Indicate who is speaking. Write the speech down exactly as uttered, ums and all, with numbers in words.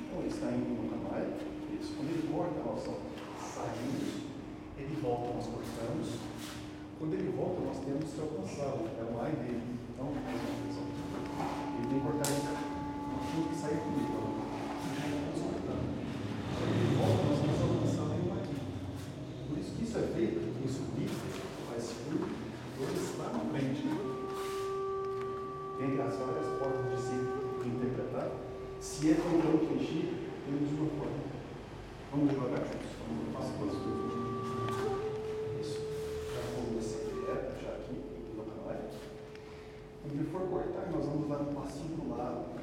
Speaker 1: Então ele está indo no canal, isso. Quando ele corta, nós saímos, ele volta, nós cortamos. Quando ele volta, nós temos que alcançá-lo, é o ai dele, não mais uma pessoa. Ele vem cortar em cá, nós temos que sair comigo, nós cortando. Quando ele volta, nós temos que alcançá-lo em um ai. Por isso que isso é feito, isso bico, faz fluir, dois lá na frente. Tem as várias formas de se interpretar. Se é como eu entendi, temos uma forma. Vamos devagar juntos. Vamos passar pelas coisas. Isso. Já vamos descer direto, já aqui no canal. Quando ele for cortar, nós vamos dar um passinho para o lado.